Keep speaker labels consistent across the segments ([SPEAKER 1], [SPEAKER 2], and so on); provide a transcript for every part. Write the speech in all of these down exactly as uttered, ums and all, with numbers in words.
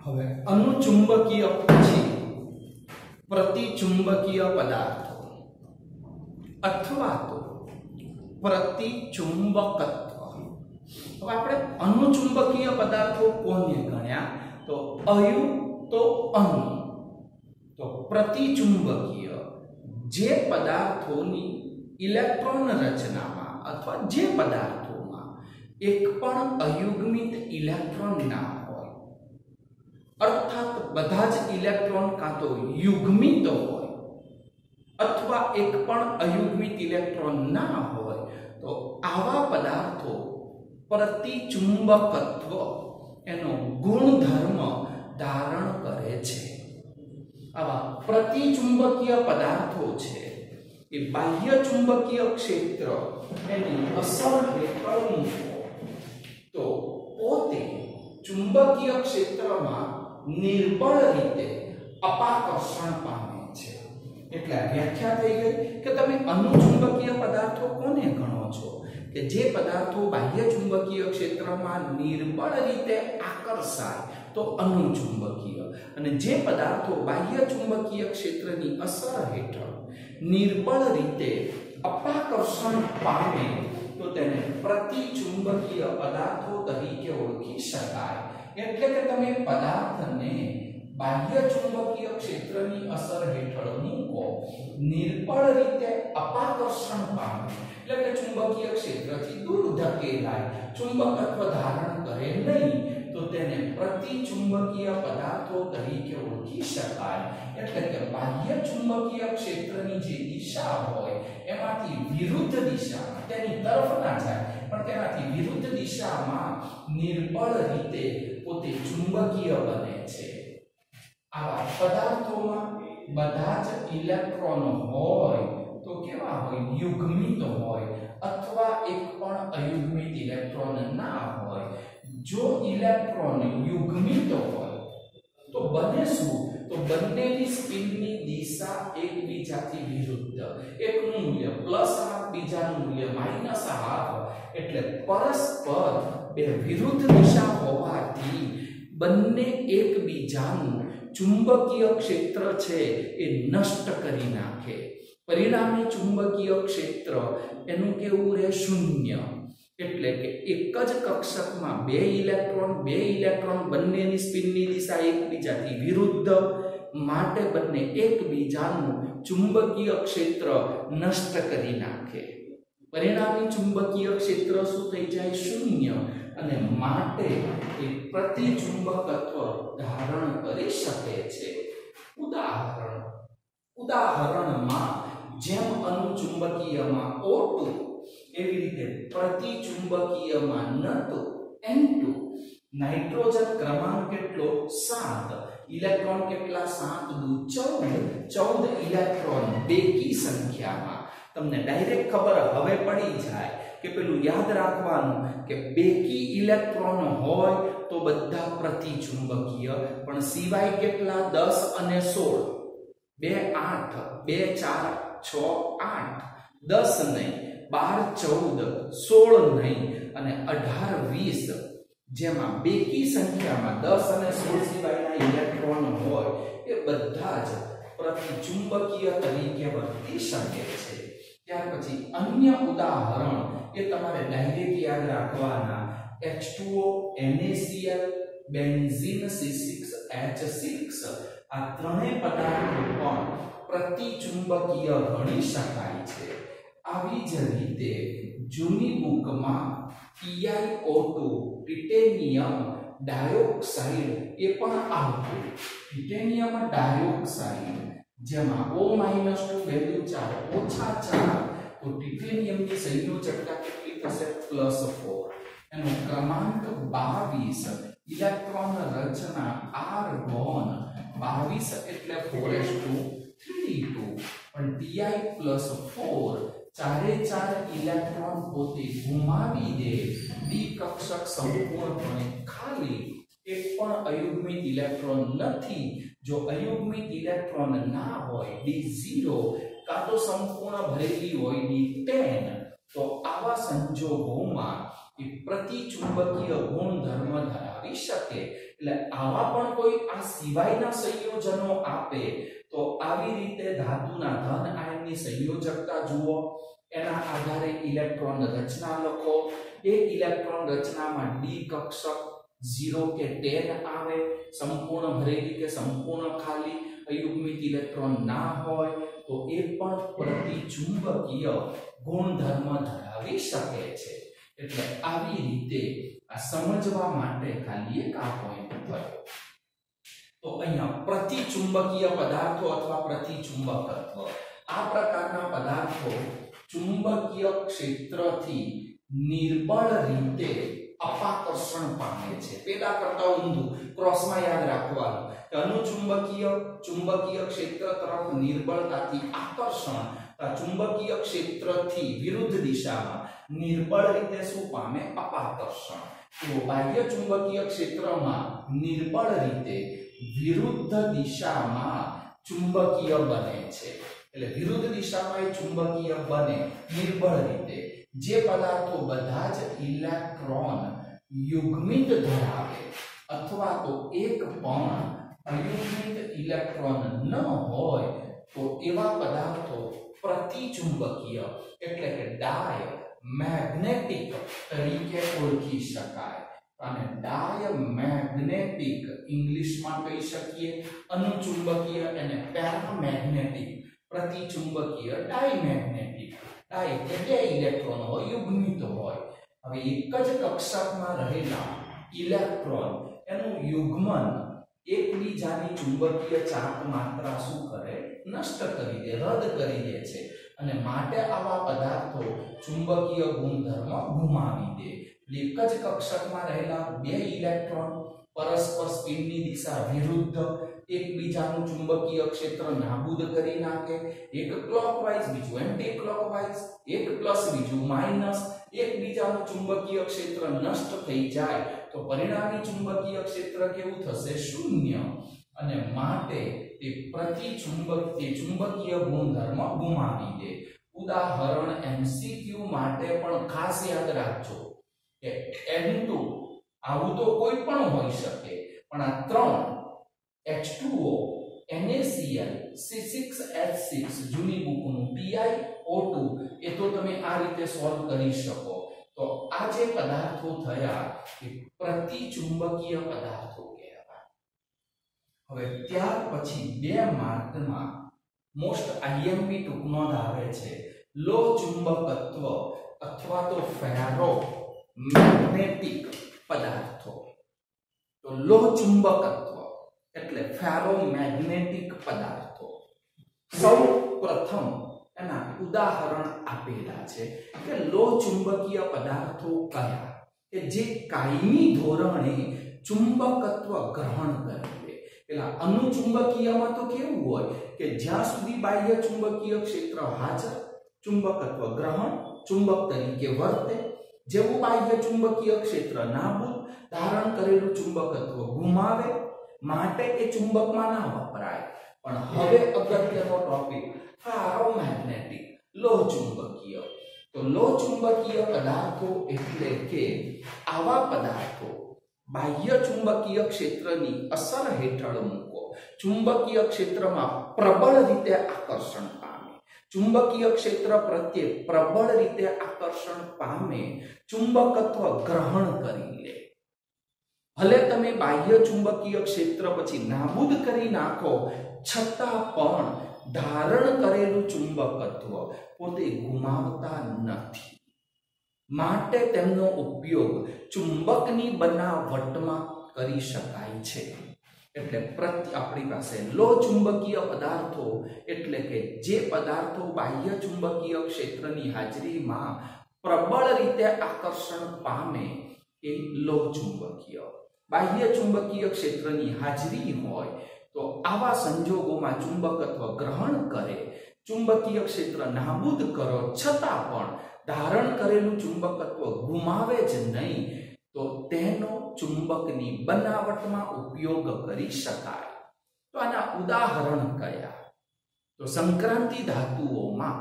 [SPEAKER 1] હવે અનુચુંબકીય પછી પ્રતિચુંબકીય પદાર્થો અથવા તો પ્રતિચુંબકત્વ. હવે આપણે અનુચુંબકીય પદાર્થો કોને ગણ્યા? તો અયુ તો અનુ, તો પ્રતિચુંબકીય જે પદાર્થોની ઇલેક્ટ્રોન રચનામાં અથવા જે પદાર્થોમાં એક પણ અયુગ્મિત ઇલેક્ટ્રોન ના હોય, અર્થાત બધા જ ઇલેક્ટ્રોન કાં તો યુગ્મિત હોય અથવા એક પણ અયુગ્મિત ઇલેક્ટ્રોન ના હોય, તો આવા પદાર્થો પ્રતિચુંબકત્વ એનો ગુણધર્મ ધારણ કરે છે. આવા પ્રતિચુંબકીય પદાર્થો છે એ બાહ્ય ચુંબકીય ક્ષેત્ર એની અસર હેઠળ મૂકો તો પોતે ચુંબકીય ક્ષેત્રમાં નિર્બળ રીતે અપાકર્ષણ પામે છે. એટલે વ્યાખ્યા થઈ ગઈ કે તમે અનુચુંબકીય પદાર્થો કોને ગણો છો? કે જે પદાર્થો બાહ્ય ચુંબકીય ક્ષેત્રમાં નિર્બળ રીતે આકર્ષાય તો અનુચુંબકીય, અને જે પદાર્થો બાહ્ય ચુંબકીય ક્ષેત્રની અસર હેઠળ નિર્બળ રીતે અપાકર્ષણ પામે તો તેને પ્રતિચુંબકીય પદાર્થો તરીકે ઓળખી શકાય. એટલે કે તમે પદાર્થને બાહ્ય ચુંબકીય ક્ષેત્રની અસર હેઠળ મૂકો, નિર્બળ રીતે અપાકર્ષણ પામે એટલે કે ચુંબકીય ક્ષેત્રથી દૂર ધકેલાય, ચુંબકત્વ ધારણ કરે નહીં, તો તેને પ્રતિચુંબકીય પદાર્થો તરીકે ઓળખી શકાય. એટલે કે બાહ્ય ચુંબકીય ક્ષેત્રની જે દિશા હોય એમાંથી વિરુદ્ધ દિશામાં, તેની તરફ ના જાય પણ તેનાથી વિરુદ્ધ દિશામાં નિર્બળ રીતે પોતે ચુંબકીય બને છે. આવા પદાર્થોમાં બધા જ ઇલેક્ટ્રોન હોય તો કેવા હોય? યુગ્મિત હોય અથવા એક પણ અયુગ્મિત ઇલેક્ટ્રોન ના હોય. જો ઇલેક્ટ્રોન યુગ્મિત હોય તો બને શું? તો બંનેની સ્પિનની દિશા એકબીજાથી વિરુદ્ધ, એકનું મૂલ્ય પ્લસ હાફ, બીજાનું મૂલ્ય માઇનસ હાફ, એટલે પરસ્પર બે વિરુદ્ધ દિશા હોવાથી બંને એકબીજાનું ચુંબકીય ક્ષેત્ર છે એ નષ્ટ કરી નાખે. પરિણામી ચુંબકીય ક્ષેત્ર એનું કેવું રહે? શૂન્ય. એટલે કે એક જ કક્ષકમાં બે ઇલેક્ટ્રોન બે ઇલેક્ટ્રોન બંનેની સ્પિનની દિશા એકબીજાથી વિરુદ્ધ, માટે બંને એકબીજાનું ચુંબકીય ક્ષેત્ર નષ્ટ કરી નાખે. પરિણામી ચુંબકીય ક્ષેત્ર શું થઈ જાય? શૂન્ય. અને માટે એ પ્રતિચુંબકત્વ ધારણ કરી શકે છે. ઉદાહરણ ઉદાહરણમાં જેમ અનુચુંબકીયમાં O ટુ એવી રીતે પ્રતિચુંબકીયમાં N two N two. Nitrogen ક્રમાંક કેટલો? સાત. ઇલેક્ટ્રોન કેટલા? સાત દુ ચૌદ. ચૌદ ઇલેક્ટ્રોન બેકી સંખ્યામાં. તમને ડાયરેક્ટ ખબર હવે પડી જાય કે પેલું યાદ રાખવાનું કે બેકી ઇલેક્ટ્રોન હોય તો બધા પ્રતિચુંબકીય, પણ સિવાય કેટલા? દસ અને સોળ. બે આઠ, બે ચાર છ આઠ, દસ નહીં, બાર ચૌદ, સોળ નહીં અને અઢાર વીસ, જેમાં બેકી સંખ્યામાં દસ અને સોળ સિવાયના ઇલેક્ટ્રોન હોય એ બધા જ પ્રતિચુંબકીય તરીકે વર્તી શકે છે. ત્યાર પછી અન્ય ઉદાહરણ એ તમારે ડાયરેક્ટ યાદ રાખવાના. H two O, NaCl, benzene C six H six, આ ત્રણેય પદાર્થો પણ પ્રતિચુંબકીય ગણી શકાય છે. આવી જ રીતે જૂની બુકમાં T I O two, titanium dioxide એ પણ આવતું. ટિટેનિયમ ડાયોક્સાઇડ જેમાં O માઈનસ ટુ વેલ્યુ ચાર, ઓછા ચાર, તો ટિટેનિયમની સંયોજકતા કેટલી થશે? પ્લસ ચાર. એનો ક્રમાંક બાવીસ. ઇલેક્ટ્રોન રચના આર્ગોન બાવીસ એટલે ચાર એસ ટુ થ્રી ટુ. પણ Ti પ્લસ ચાર ચારે ચાર ઇલેક્ટ્રોન પોતે ગુમાવી દે. ડી કક્ષક સંપૂર્ણપણે ખાલી, એક પણ અયુગ્મિત ઇલેક્ટ્રોન નથી. જો અયુગ્મિત ઇલેક્ટ્રોન ના હોય ડી ઝીરો, કાં તો સંપૂર્ણ ભરેલી હોય ડી ટેન, તો આવા સંજોગોમાં એ પ્રતિચુંબકીય ગુણધર્મ ધરાવી શકે. એટલે આવા પણ કોઈ આ સિવાયના સંયોજનો આપે તો આવી રીતે ધાતુના ધન આયનની સંયોજકતા જુઓ, એના આધારે ઇલેક્ટ્રોન રચના લખો. એ ઇલેક્ટ્રોન રચનામાં ડી કક્ષક ઝીરો કે દસ આવે, સંપૂર્ણ ભરેલી કે સંપૂર્ણ ખાલી, અયુગ્મિત ઇલેક્ટ્રોન ના હોય તો એ પણ પ્રતિચુંબકીય ગુણધર્મ ધરાવી શકે છે. એટલે આવી રીતે આ સમજવા માટે ખાલી એક આ પોઈન્ટ થયો. તો અહીંયા પ્રતિચુંબકીય પદાર્થો અથવા પ્રતિચુંબકત્વ, આ પ્રકારના પદાર્થો ચુંબકીય ક્ષેત્રથી નિર્બળ રીતે અપાકર્ષણ પામે છે. પેલા કરતા ઊંધું ક્રોસમાં યાદ રાખવાનું કે અનુચુંબકીય ચુંબકીય ક્ષેત્ર તરફ નિર્બળતાથી આકર્ષણ, ચુંબકીય ક્ષેત્રથી વિરુદ્ધ દિશામાં નિર્બળ રીતે શું પામે? અપાકર્ષણ. તો બાહ્ય ચુંબકીય ક્ષેત્રમાં નિર્બળ રીતે વિરુદ્ધ દિશામાં ચુંબકીય બને છે. એટલે વિરુદ્ધ દિશામાં એ ચુંબકીય બને નિર્બળ રીતે. જે પદાર્થો બધા જ ઇલેક્ટ્રોન યુગ્મિત ધરાવે અથવા તો એક પણ અયુગ્મિત ઇલેક્ટ્રોન ન હોય તો એવા પદાર્થો પ્રતિચુંબકીય એટલે કે ડાય મેગ્નેટિક તરીકે ઓળખી શકાય. અને ડાય મેગ્નેટિક ઇંગ્લિશમાં કહી શકીએ અનુચુંબકીય અને પેરામેગ્નેટિક, પ્રતિચુંબકીય ડાયમેગ્નેટિક. ડાય એટલે ઇલેક્ટ્રોન હોય, યુગ્મિત હોય. હવે એક જ કક્ષકમાં રહેલા ઇલેક્ટ્રોન એનું યુગ્મન એકબીજાની ચુંબકીય ચાર્જ માત્રા શું કરે? નષ્ટ કરી દે, રદ કરી દે છે. અને માટે આવા પદાર્થો ચુંબકીય ગુણધર્મ ગુમાવી દે. એક જ કક્ષકમાં રહેલા બે ઇલેક્ટ્રોન પરસ્પર સ્પિનની દિશા વિરુદ્ધ એકબીજાનું ચુંબકીય ક્ષેત્ર નાબૂદ કરી નાખે. એક ક્લોકવાઇઝ, બીજું એન્ટી ક્લોકવાઇઝ, એક પ્લસ બીજું માઇનસ, એકબીજાનું ચુંબકીય ક્ષેત્ર નષ્ટ થઈ જાય તો પરિણામી ચુંબકીય ક્ષેત્ર કેવું થશે? શૂન્ય. અને માટે તે પ્રતિચુંબક તે ચુંબકીય ગુણધર્મ ગુમાવી દે. ઉદાહરણ એમસીક્યુ માટે પણ ખાસ યાદ રાખજો કે એન ટુ આવું તો કોઈ પણ હોઈ શકે, પણ આ ત્રણ H two O, NaCl, C six H six જૂની બુકનું પી આઈ ઓ ટુ એ તો તમે આ રીતે સોલ્વ કરી શકો. તો આ જે પદાર્થો થયા એ પ્રતિચુંબકીય પદાર્થો કહેવાય. હવે ત્યાર પછી બે માર્કમાં મોસ્ટ આઈએમપી ટૂંક નોંધ આવે છે લો ચુંબકત્વ અથવા તો ફેરો મેગ્નેટિક પદાર્થો. તો લો ચુંબકત્વ એટલે ફેરોમેગ્નેટિક પદાર્થો. સૌ પ્રથમ એના ઉદાહરણ આપેલા છે કે લો ચુંબકીય પદાર્થો કયા કે જે કાયમી ધોરણે ચુંબકત્વ ગ્રહણ કરે. પેલા અનુચુંબકીયમાં તો કેવું હોય કે જ્યાં સુધી બાહ્ય ચુંબકીય ક્ષેત્ર હાજર, ચુંબકત્વ ગ્રહણ, ચુંબક તરીકે વર્તે. જેવું બાહ્ય ચુંબકીય ક્ષેત્ર નાબૂદ, ધારણ કરેલું ચુંબકત્વ ગુમાવે, માટે એ ચુંબકમાં ના વપરાય. પણ હવે અગત્યનો ટોપિક ફેરોમેગ્નેટિક, લો ચુંબકીય. તો લો ચુંબકીય પદાર્થો એટલે કે આવા પદાર્થો બાહ્ય ચુંબકીય ક્ષેત્રની અસર હેઠળ મૂકો, ચુંબકીય ક્ષેત્રમાં પ્રબળ રીતે આકર્ષણ પામે, ચુંબકીય ક્ષેત્ર પ્રત્યે પ્રબળ રીતે આકર્ષણ પામે, ચુંબકત્વ ગ્રહણ કરી લે. ભલે તમે બાહ્ય ચુંબકીય ક્ષેત્ર પછી નાબૂદ કરી નાખો, છતાં પણ ધારણ કરેલું ચુંબકત્વ પોતે ગુમાવતા નથી. માટે તેમનો ઉપયોગ ચુંબકની બનાવટમાં કરી શકાય છે. એટલે પ્રત્ય આપણી પાસે લો ચુંબકીય પદાર્થો એટલે કે જે પદાર્થો બાહ્ય ચુંબકીય ક્ષેત્રની હાજરીમાં પ્રબળ રીતે આકર્ષણ પામે એ લો ચુંબકીય. બાહ્ય ચુંબકીય ક્ષેત્રની હાજરી હોય તો આવા સંજોગોમાં ચુંબકત્વ ગ્રહણ કરે, ચુંબકીય ક્ષેત્ર નાબૂદ કરો, છતાં પણ ધારણ કરેલું ચુંબકત્વ ગુમાવે જ નહીં, તો તેનો ચુંબકની બનાવટમાં ઉપયોગ કરી શકાય. તો આના ઉદાહરણ કયા? તો સંક્રાંતિ ધાતુઓમાં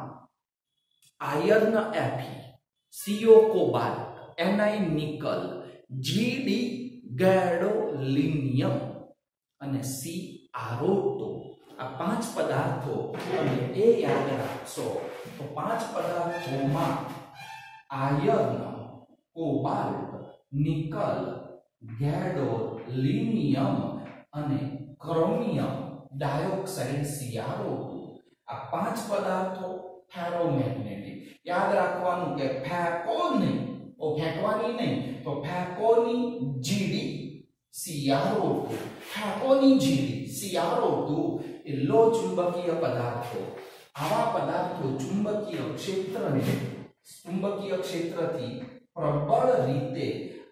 [SPEAKER 1] iron F E, C O cobalt, N I nickel, G D gadolinium aluminium અને સી આર ઓ ટુ આ પાંચ પદાર્થો અને એ યાદ રાખશો તો પાંચ પદાર્થોમાં આયર્ન, કોબાલ્ટ, નિકલ, ગેડોલિનિયમ અને chromium dioxide C R O two આ પાંચ પદાર્થો ફેરોમેગ્નેટિક. યાદ રાખવાનું કે ફેંકો નહીં, ઓ ફેંકવાની નહીં, તો ફેંકોની G D C R O two, ફેંકોની G D C R O two એ લો ચુંબકીય પદાર્થો. આવા પદાર્થો ચુંબકીય ક્ષેત્રને ચુંબકીય ક્ષેત્રથી પ્રબળ રીતે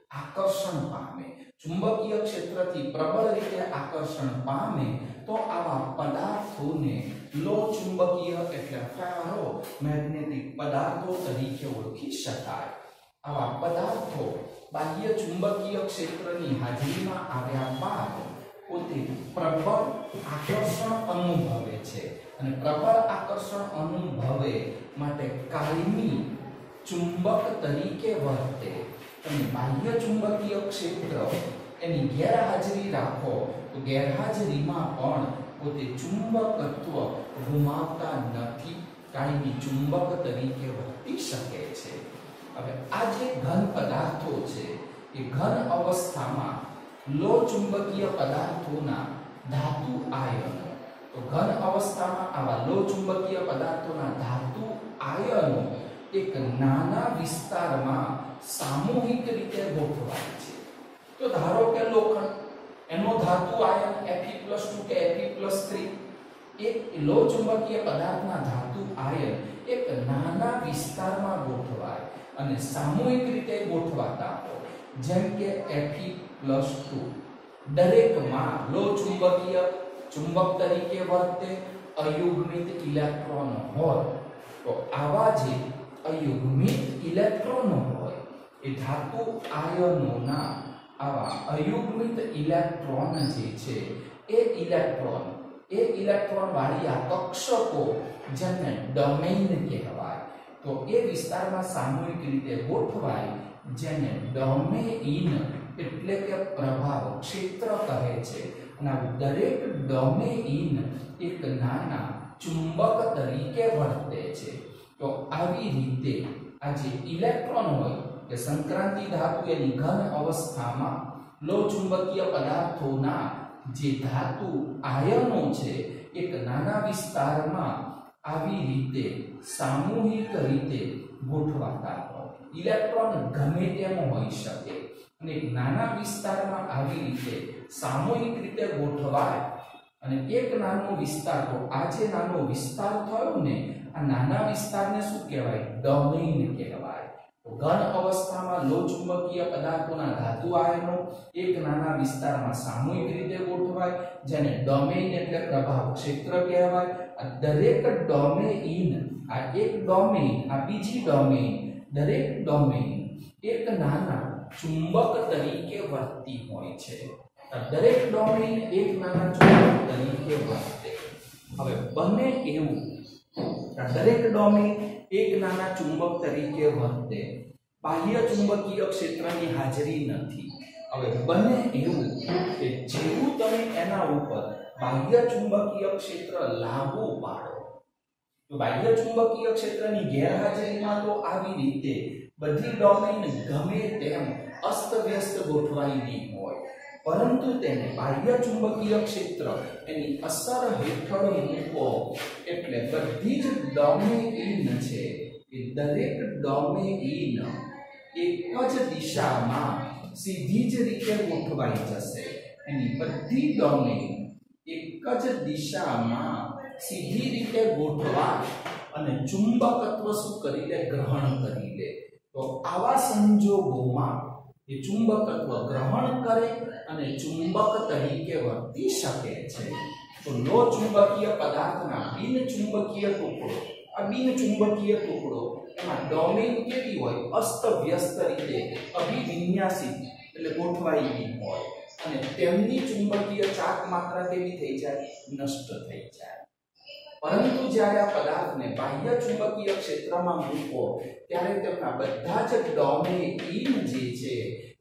[SPEAKER 1] આકર્ષણ પામે. ચુંબકીય ક્ષેત્રથી પ્રબળ રીતે આકર્ષણ પામે તો આવા પદાર્થોને લો ચુંબકીય એટલે ફેરો મેગ્નેટિક પદાર્થો તરીકે ઓળખી શકાય. આવા પદાર્થો બાહ્ય ચુંબકીય ક્ષેત્રની હાજરીમાં આવ્યા બાદ પોતે પ્રબળ આકર્ષણ અનુભવે છે અને પ્રબળ આકર્ષણ અનુભવે માટે કાયમી ચુંબક તરીકે વર્તે. અને બાહ્ય ચુંબકીય ક્ષેત્ર એની ગેરહાજરી રાખો તો ગેરહાજરીમાં પણ પોતે ચુંબકત્વ ગુમાવતા નથી, કાયમી ચુંબક તરીકે વર્તી શકે છે. હવે આ જે ઘન પદાર્થો છે એ ઘન અવસ્થામાં લો ચુંબકીય પદાર્થોના ધાતુ આયનો, તો ઘન અવસ્થામાં આવા લો ચુંબકીય પદાર્થોના ધાતુ આયનો એક નાના વિસ્તારમાં સામૂહિક રીતે ગોઠવાય છે. તો ધારો કે લોખંડ, એનો ધાતુ આયન Fe પ્લસ ટુ કે Fe પ્લસ થ્રી, એક લો ચુંબકીય પદાર્થના ધાતુ આયન એક નાના વિસ્તારમાં ગોઠવાય અને સામૂહિક રીતે ગોઠવાતા હોય, જેમ કે Fe પ્લસ ટુ દરેકમાં લો ચુંબકીય ચુંબક તરીકે વર્તે, અયુગ્મિત ઇલેક્ટ્રોન હોય. તો આવા જે અયુગ્મિત ઇલેક્ટ્રોન હોય એ ધાતુ આયનોના આવા અયુગ્મિત ઇલેક્ટ્રોન જે છે એ ઇલેક્ટ્રોન એ ઇલેક્ટ્રોન વાળી આ કક્ષકો જેને ડોમેઇન કહેવાય, તો એ વિસ્તારમાં સામૂહિક રીતે ગોઠવાય, જેને ડોમેઇન એટલે કે પ્રભાવ ક્ષેત્ર કહે છે. અને દરેક ડોમેઇન એક નાના ચુંબક તરીકે વર્તે છે. તો આવી રીતે આ જે ઇલેક્ટ્રોન હોય કે સંક્રાંતિ ધાતુ એની ઘન અવસ્થામાં લો ચુંબકીય પદાર્થોના જે ધાતુ આયનો છે એક નાના વિસ્તારમાં આવી રીતે સામૂહિક રીતે ગોઠવાતા હોય. ઇલેક્ટ્રોન ગમે તેમ હોઈ શકે અને એક નાના વિસ્તારમાં આવી રીતે સામૂહિક રીતે ગોઠવાય અને એક નાનો વિસ્તાર, તો આ જે નાનો વિસ્તાર થયો ને આ નાના વિસ્તારને શું કહેવાય? ડોમેઇન કહેવાય. તો ઘન અવસ્થામાં લો ચુંબકીય પદાર્થોના ધાતુ આયનો એક નાના વિસ્તારમાં સામૂહિક રીતે ગોઠવાય, જેને ડોમેઇન એટલે પ્રભાવ ક્ષેત્ર કહેવાય. આ દરેક ડોમેઇન, આ એક ડોમેઇન, આ બીજી ડોમેઇન, દરેક ડોમેઇન એક નાના ચુંબક તરીકે વર્તી હોય છે. દરેક ડોમેઇન એક નાના ચુંબક તરીકે વર્તે. હવે બને એવું દરેક ડોમેઇન એક નાના ચુંબક તરીકે વર્તે, બાહ્ય ચુંબકીય ક્ષેત્રની હાજરી નથી. હવે બને એવું કે જેવું તમે એના ઉપર બાહ્ય ચુંબકીય ક્ષેત્ર લાગુ પાડો તો બાહ્ય ચુંબકીય ક્ષેત્રની ગેરહાજરીમાં તો આવી રીતે બધી ડોમેઇન ગમે તેમ અસ્તવ્યસ્ત ગોઠવાયેલી હોય, પરંતુ તેને બાહ્ય ચુંબકીય ક્ષેત્ર એની અસર હેઠળ મૂકો એટલે બધી જ ડોમેઇન છે એ દરેક ડોમેઇન એક જ દિશામાં સીધી જ રીતે ગોઠવાઈ જશે. એની બધી ડોમેઇન એક જ દિશામાં સીધી રીતે ગોઠવાય અને ચુંબકત્વ શું કરી લે? ગ્રહણ કરી લે. તો આવા સંજોગોમાં એ ચુંબકત્વ ગ્રહણ કરે અને ચુંબક તરીકે વર્તી શકે છે. તો લો ચુંબકીય પદાર્થના બિન ચુંબકીય ટુકડો, આ બિન ચુંબકીય ટુકડો એમાં ડોમેઇન કેવી હોય? અસ્તવ્યસ્ત રીતે અભિવિન્યાસિત એટલે ગોઠવાયેલી હોય અને તેમની ચુંબકીય ચાક માત્રા કેવી થઈ જાય? નષ્ટ થઈ જાય. પરંતુ જ્યારે આ પદાર્થને બાહ્ય ચુંબકીય ક્ષેત્રમાં મૂકો ત્યારે તેમના બધા જ ડોમેઇન જે છે એ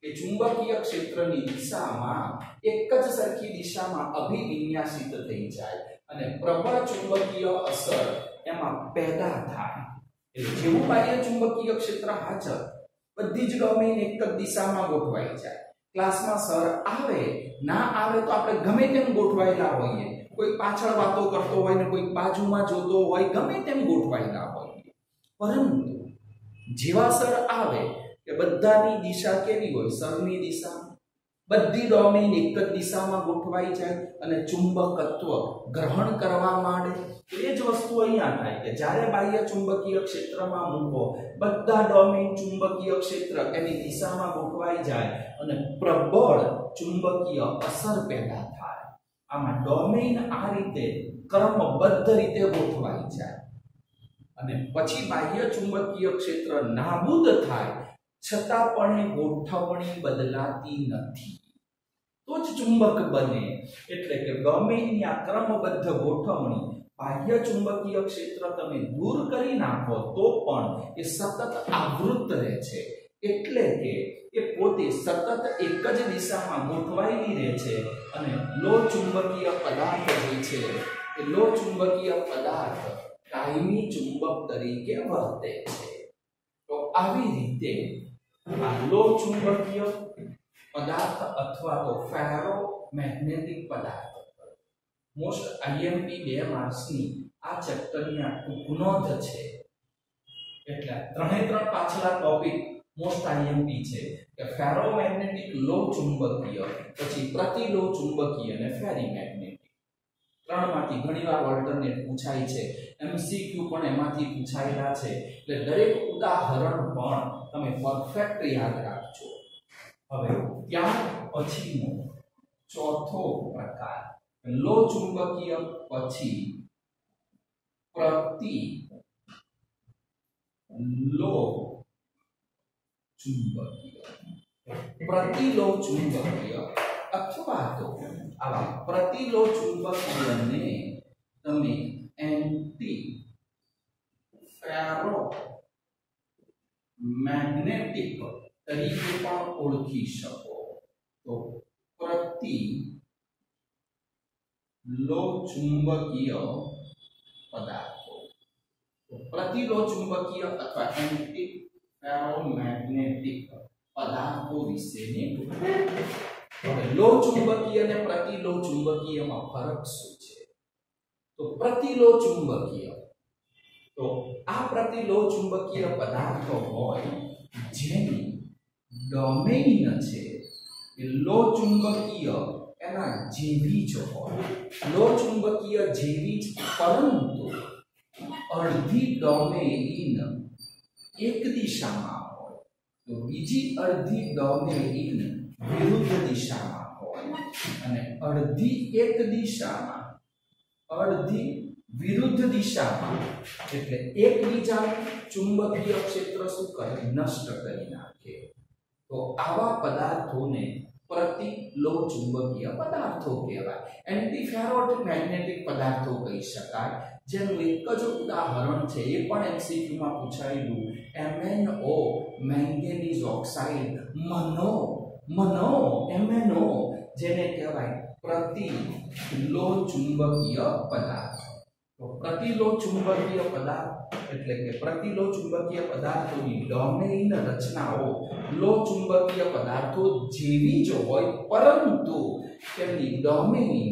[SPEAKER 1] એ ચુંબકીય ક્ષેત્રની દિશામાં એક જ સરખી દિશામાં અભિવિન્યાસિત થઈ જાય અને પ્રબળ ચુંબકીય અસર એમાં પેદા થાય. એટલે જેવું બાહ્ય ચુંબકીય ક્ષેત્ર હાજર, બધી જ ડોમેન એક જ દિશામાં ગોઠવાઈ જાય. ક્લાસમાં સર આવે ના આવે તો આપણે ગમે તેમ ગોઠવાયેલા હોઈએ, કોઈ પાછળ વાતો કરતો હોય ને કોઈ બાજુમાં જોતો હોય, ગમે તેમ ગોઠવાયેલા હોઈએ, પરંતુ જેવા સર આવે કે બધાની દિશા કેવી હોય? સરની દિશા. બધી ડોમેન એક જ દિશામાં ગોઠવાઈ જાય અને ચુંબકત્વ ગ્રહણ કરવા માંડે. એ જ વસ્તુ અહીંયા થાય કે જ્યારે બાહ્ય ચુંબકીય ક્ષેત્રમાં મૂકો, બધા ડોમેન ચુંબકીય ક્ષેત્ર એની દિશામાં ગોઠવાઈ જાય અને પ્રબળ ચુંબકીય અસર પેદા થાય. આમાં ડોમેન આ રીતે ક્રમબદ્ધ રીતે ગોઠવાઈ જાય અને પછી બાહ્ય ચુંબકીય ક્ષેત્ર નાબૂદ થાય છતાં પણ એ ગોઠવણી બદલાતી નથી, તો જ ચુંબક બને. એટલે કે ડોમેનની આ ક્રમબદ્ધ ગોઠવણી, બાહ્ય ચુંબકીય ક્ષેત્ર તમે દૂર કરી નાખો તો પણ એ સતત આવૃત રહે છે. એટલે કે એ પોતે સતત એક જ દિશામાં ગોઠવાયેલી રહે છે અને લો ચુંબકીય પદાર્થ જે છે એ લો ચુંબકીય પદાર્થ કાયમી ચુંબક તરીકે વર્તે છે. તો આવી રીતે આ લો ચુંબકીય પદાર્થ અથવા તો ફેરો મેગ્નેટિક પદાર્થ મોસ્ટ આઈએમપી બે માર્ક્સની આ ચેપ્ટરની આ ટૂંક નોંધ છે. એટલે ત્રણે ત્રણ પાછલા ટોપિક મોસ્ટ આઈએમપી છે કે ફેરોમેગ્નેટિક લો ચુંબકીય, પછી પ્રતિલો ચુંબકીય અને ફેરી મેગ્નેટિક. ત્રણમાંથી ઘણીવાર ઓલ્ટરનેટ પૂછાય છે, એમસીક્યુ પણ એમાંથી પૂછાયેલા છે. એટલે દરેક ઉદાહરણ પણ તમે પરફેક્ટ યાદ રાખજો. હવે ત્યાર પછીનો ચોથો પ્રકાર લો ચુંબકીય પછી પ્રતિ લો ચુંબકીય. પ્રતિલો ચુંબકીય અથવા તો આવા પ્રતિલો ચુંબકીયને તમે એન્ટી ફેરો મેગ્નેટિક તરીકે પણ ઓળખી શકો. તો પ્રતિ લો ચુંબકીય પદાર્થો, તો પ્રતિલો ચુંબકીય અથવા એન્ટી ફેરોમેગ્નેટિક પદાર્થો વિશેની. હવે લો ચુંબકીય અને પ્રતિલો ચુંબકીયમાં ફરક શું છે? તો પ્રતિલો ચુંબકીય, તો આ પ્રતિલો ચુંબકીય પદાર્થો હોય જેની ડોમેઇન છે એ લો ચુંબકીય એના જેવી જ હોય, લો ચુંબકીય જેવી જ, પરંતુ અડધી ડોમેઇન એક દિશામાં હોય તો બીજી અડધી ડોમેઇન વિરુદ્ધ દિશામાં હોય અને અડધી એક દિશામાં, અડધી વિરુદ્ધ દિશામાં. એટલે એકબીજાનું ચુંબકીય ક્ષેત્ર શું કરે? નષ્ટ કરી નાખે. તો આવા પદાર્થોને પ્રતિલો ચુંબકીય પદાર્થો કહેવાય. એન્ટી ફેરોમેગ્નેટિક પદાર્થો કહી શકાય. જેનું એક જ ઉદાહરણ છે, એ પણ એમસીક્યુમાં પૂછાયેલું, એમએનઓ મેંગેનીઝ ઓક્સાઇડ, મનો મનો એમએનઓ, જેને કહેવાય પ્રતિલો ચુંબકીય પદાર્થ. તો પ્રતિલો ચુંબકીય પદાર્થ એટલે કે પ્રતિલો ચુંબકીય પદાર્થોની ડોમેઇન રચનાઓ લો ચુંબકીય પદાર્થો જેવી જ હોય, પરંતુ તેમની ડોમેઇન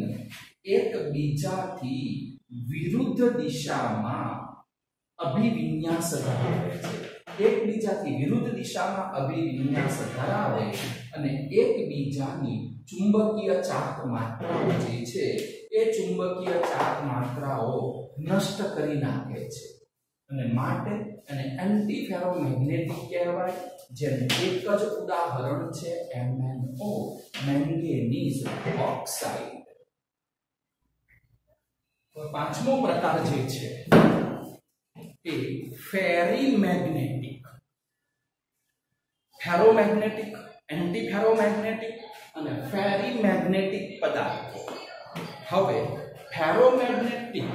[SPEAKER 1] એકબીજાથી વિરુદ્ધ દિશામાં અભિવિન્યાસ ધરાવે છે. એકબીજાથી વિરુદ્ધ દિશામાં અભિવિન્યાસ ધરાવે અને એકબીજાની ચુંબકીય ચાક માત્રાઓ જે છે એ ચુંબકીય ચાક માત્રાઓ નષ્ટ કરી નાખે છે અને માટે એને એન્ટી ફેરોમેગ્નેટિક કહેવાય. જેનું એક જ ઉદાહરણ છે એમએનઓ મેંગેનીઝ ઓક્સાઇડ. પાંચમો પ્રકાર જે છે એ ferrimagnetic. Ferromagnetic, anti ferromagnetic અને ફેરી મેગ્નેટિક પદાર્થો. હવે ફેરોમેગ્નેટિક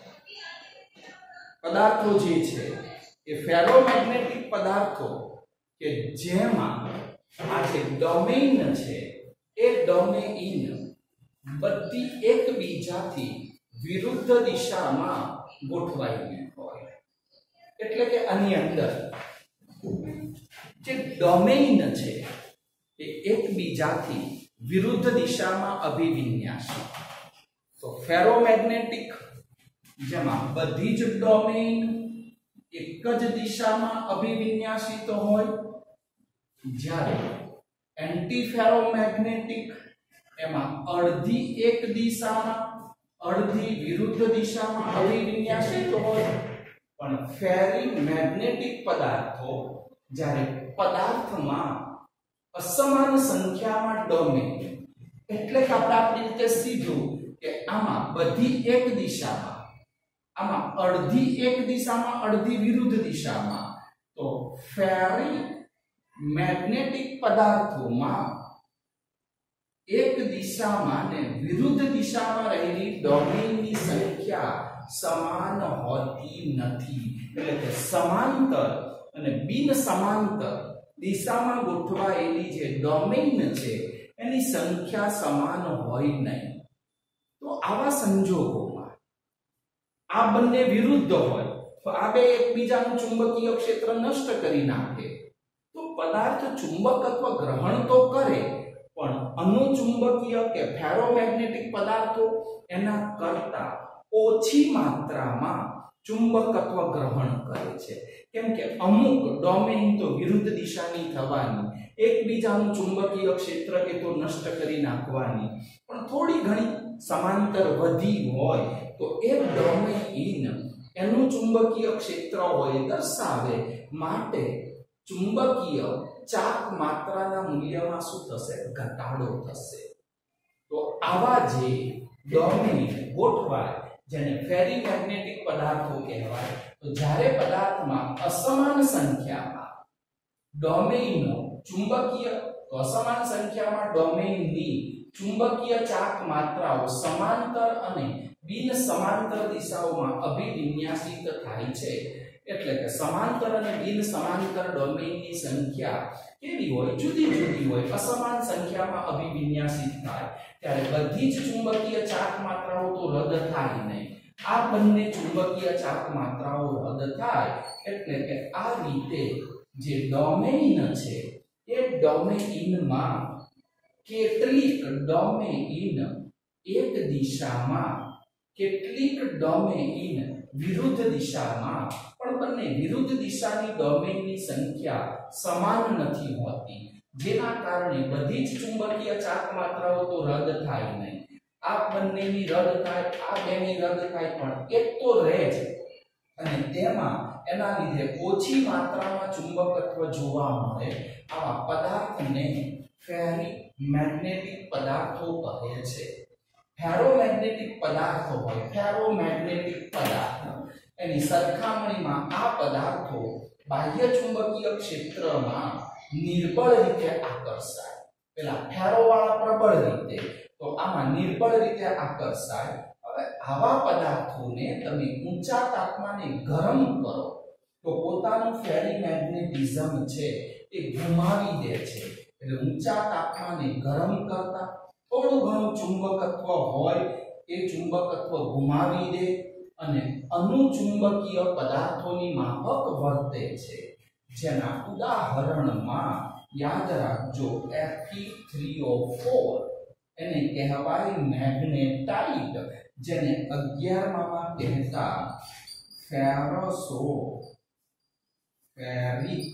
[SPEAKER 1] પદાર્થો જે છે એ ફેરોમેગ્નેટિક પદાર્થો કે જેમાં આ જે ડોમેઇન છે એ ડોમેઇન બધી એકબીજાથી વિરુદ્ધ દિશામાં ગોઠવાયેલી હોય, એટલે કે આની અંદર જે ડોમેઇન છે એ એકબીજાથી વિરુદ્ધ દિશામાં અભિવિન્યાસી. તો ફેરોમેગ્નેટિક જેમાં બધી જ ડોમેઇન એક જ દિશામાં અભિવિન્યાસિત હોય, જ્યારે એન્ટી ફેરોમેગ્નેટિક એમાં અડધી એક દિશામાં અડધી વિરુદ્ધ દિશામાં અભિવિન્યાસિત હોય. પણ ફેરી મેગ્નેટિક પદાર્થો જ્યારે પદાર્થમાં અસમાન સંખ્યામાં ડોમેઇન, એટલે કે આપણે આપણી રીતે સીધું કે આમાં બધી એક દિશામાં, આમાં અડધી એક દિશામાં અડધી વિરુદ્ધ દિશામાં, તો ફેરી મેગ્નેટિક પદાર્થોમાં એક દિશામાં ને વિરુદ્ધ દિશામાં રહેલી ડોમેઇનની સંખ્યા સમાન હોતી નથી. એટલે કે સમાંતર અને બિન સમાંતર દિશામાં ગોઠવાયેલી જે ડોમેઇન છે એની સંખ્યા સમાન હોય નહીં. તો આવા સંજોગોમાં આ બંને વિરુદ્ધ હોય તો આ બે એકબીજાનું ચુંબકીય ક્ષેત્ર નષ્ટ કરી નાખે, તો પદાર્થ ચુંબકત્વ ગ્રહણ તો કરે પણ અનુચુંબકીય કે ફેરોમેગ્નેટિક પદાર્થો એના કરતા ઓછી માત્રામાં ચુંબકત્વ ગ્રહણ કરે છે. કેમ કે અમુક ડોમેઇન તો વિરુદ્ધ દિશાની થવાની, એકબીજાનું ચુંબકીય ક્ષેત્ર એ તો નષ્ટ કરી નાખવાની, પણ થોડી ઘણી સમાંતર વધી હોય તો એક ડોમેઇન એનું ચુંબકીય ક્ષેત્ર હોય દર્શાવે માટે ચુંબકીય ચાક માત્રાના મૂલ્યમાં શું થશે? ઘટાડો થશે. તો આવા જે ડોમેઇન ગોઠવાય જેને ફેરી મેગ્નેટિક પદાર્થો કહેવાય, તો જ્યારે પદાર્થમાં અસમાન સંખ્યામાં ડોમેઇનો ચુંબકીય અસમાન સંખ્યામાં ડોમેઇનની ચુંબકીય ચાક માત્રાઓ સમાંતર અને બિન સમાંતર દિશાઓમાં અભિવિન્યાસિત થાય છે, એટલે કે સમાંતર અને બિન સમાંતર ડોમેઇનની સંખ્યા કેવી હોય? જુદી જુદી હોય. અસમાન સંખ્યામાં અભિવિન્યાસિત થાય ત્યારે બધી જ ચુંબકીય ચાક માત્રાઓ તો રદ થાય નહીં. આ બંને ચુંબકીય ચાક માત્રાઓ રદ થાય એટલે કે આ રીતે જે ડોમેઇન છે એ ડોમેઇનમાં કેટલીક ડોમેઇન એક દિશામાં, કેટલીક ડોમેઇન વિરુદ્ધ દિશામાં, પણ બંને વિરુદ્ધ દિશાની ડોમેઇનની સંખ્યા સમાન નથી હોતી, જેના કારણે બધી જ ચુંબકીય ચાક માત્રાઓ તો રદ થાય નહીં. આ બંનેની રદ થાય, આ બેની રદ થાય, પણ એક તો રહે છે અને તેમાં એના લીધે ઓછી માત્રામાં ચુંબકત્વ જોવા મળે. આવા પદાર્થને ફેરી મેગ્નેટિક પદાર્થો કહે છે. ફેરોમેગ્નેટિક પદાર્થો હોય, ફેરોમેગ્નેટિક પદાર્થ એની સરખામણીમાં આ પદાર્થો બાહ્ય ચુંબકીય ક્ષેત્રમાં નિર્બળ રીતે આકર્ષાય. પેલા ફેરો વાળા પ્રબળ રીતે, તો આમાં નિર્બળ રીતે આકર્ષાય. હવે આવા પદાર્થોને તમે ઊંચા તાપમાને ગરમ કરો તો પોતાનું ફેરી મેગ્નેટિઝમ છે એ ગુમાવી દે છે. એટલે ઊંચા તાપમાને ગરમ કરતા થોડું ઘણું ચુંબકત્વ હોય એ ચુંબકત્વ ગુમાવી દે અને અનુચુંબકીય પદાર્થોની માફક વર્તે છે. જેના ઉદાહરણમાં યાદ રાખજો Fe three O four એને કહેવાય મેગ્નેટાઇટ, જેને અગિયારમાં કહેતા ફેરસો ફેરિક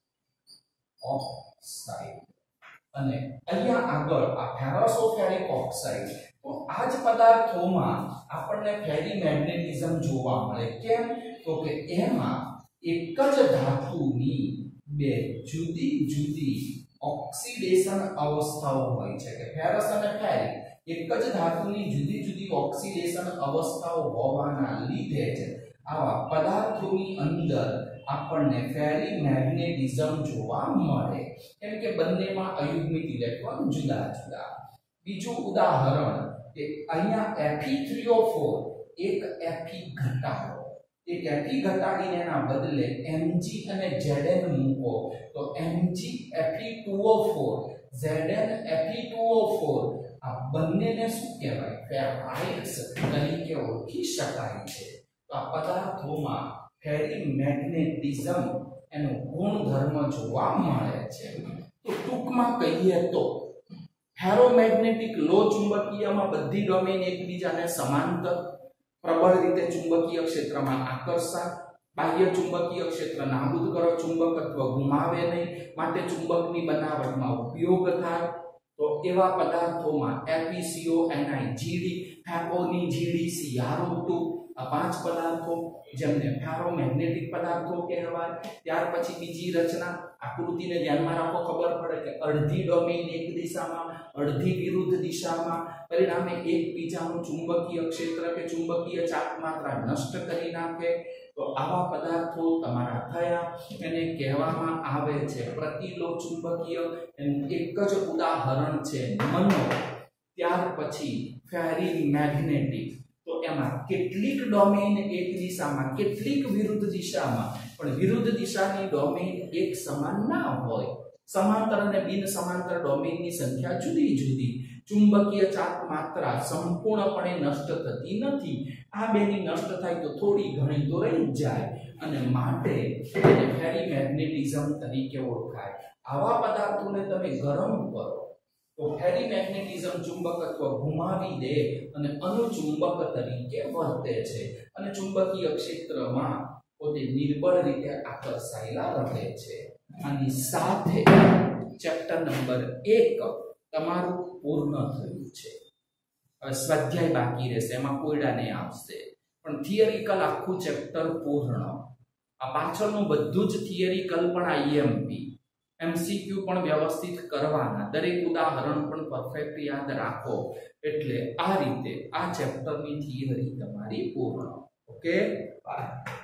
[SPEAKER 1] ઓક્સાઇડ. અને અહીંયા આગળ આ ફેરસો ફેરિક ઓક્સાઇડ, તો આ જ પદાર્થોમાં આપણને ફેરી મેગ્નેટિઝમ જોવા મળે. કેમ? તો કે એમાં એક જ ધાતુની બે જુદી જુદી ઓક્સિડેશન અવસ્થાઓ હોય છે. કે ફેરસ અને ફેરિક એક જ ધાતુની જુદી જુદી ઓક્સિડેશન અવસ્થાઓ હોવાના લીધે જ આવા પદાર્થોની અંદર આપણને ફેરી મેગ્નેટિઝમ જોવા મળે. કેમ કે બંનેમાં અયુગ્મિક ઇલેક્ટ્રોન જુદા જુદા. બીજું ઉદાહરણ કે અહીંયા Fe three O four એક Fe ઘટાડો, એ Fe ઘટાડીને એના બદલે Mg અને Zn મૂકો તો Mg Fe two O four Zn Fe two O four આ બંનેને શું કહેવાય ફેરાઇડ્સ તરીકે ઓળખી શકાય છે. તો આ પદાર્થોમાં ફેરીમેગ્નેટિઝમ એનો ગુણધર્મ જોવા મળે છે. તો ટૂંકમાં કહીએ તો ફેરોમેગ્નેટિક લો ચુંબકીયમાં બધી ડોમેન એકબીજાને સમાંતર પ્રબળ રીતે ચુંબકીય ક્ષેત્રમાં આકર્ષા, બાહ્ય ચુંબકીય ક્ષેત્ર નાબૂદ કરો, ચુંબકત્વ ગુમાવે નહીં, માટે ચુંબકની બનાવટમાં ઉપયોગ થાય. તો એવા પદાર્થોમાં FeCO-Ni ફેકોની જીડી સીઆરઓ ટુ આ પાંચ પદાર્થો જેમને ફેરોમેગ્નેટિક પદાર્થો કહેવાય. ત્યાર પછી બીજી રચના આકૃતિને ધ્યાનમાં રાખો, ખબર પડે કે અડધી ડોમેન એક દિશામાં, અડધી વિરુદ્ધ દિશામાં, પરિણામે એકબીજાનું ચુંબકીય ક્ષેત્ર કે ચુંબકીય ચાપ માત્રા નષ્ટ કરી નાખે. તો આવા પદાર્થો તમારા થયા. એને કહેવામાં આવે છે પ્રતિલો ચુંબકીય. એનું એક જ ઉદાહરણ છે મનો. ત્યાર પછી ફેરીમેગ્નેટિક. તો એમાં કેટલીક ડોમેન એક દિશામાં, કેટલીક વિરુદ્ધ દિશામાં, પણ વિરુદ્ધ દિશાની ડોમેન એક સમાન ના હોય. સમાંતર અને બિન સમાંતર ડોમેનની સંખ્યા જુદી જુદી. ચુંબકીય ચાપ માત્રા સંપૂર્ણપણે નષ્ટ થતી નથી. આ બેની નષ્ટ થાય તો થોડી ઘણી તો રહી જ જાય અને માટે તેને ફેરીમેગ્નેટિઝમ તરીકે ઓળખાય. આવા પદાર્થોને તમે ગરમ કરો તો ફેરીમેગ્નેટિઝમ ચુંબકત્વ ગુમાવી દે અને અનુચુંબક તરીકે વર્તે છે અને ચુંબકીય ક્ષેત્રમાં પોતે નિર્બળ રીતે આકર્ષાયેલા રહે છે. આની સાથે ચેપ્ટર નંબર એક તમારું પૂર્ણ થયું છે. હવે સ્વાધ્યાય બાકી રહેશે, એમાં કોયડા નહીં આવશે, પણ થિયરિકલ આખું ચેપ્ટર પૂર્ણ. આ પાછળનું બધું જ થિયરિકલ પણ આઈએમપી એમસીક્યુ પણ વ્યવસ્થિત કરવાના, દરેક ઉદાહરણ પણ પરફેક્ટ યાદ રાખો. એટલે આ રીતે આ ચેપ્ટરની થિયરી તમારી પૂર્ણ. Okay, by.